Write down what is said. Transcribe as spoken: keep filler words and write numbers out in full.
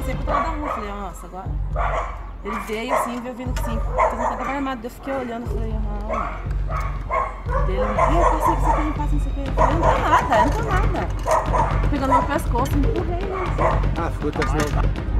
conversei com cada um, falei, nossa, agora. Ele veio assim, veio vindo assim, fazendo cada vez armado. Eu fiquei olhando, falei, ah, dele, eu passei que você tem, passa não sei o que. Eu falei, não tá nada, não tá nada. Pegando meu pescoço, me empurrei, né? Ah, ficou até assim.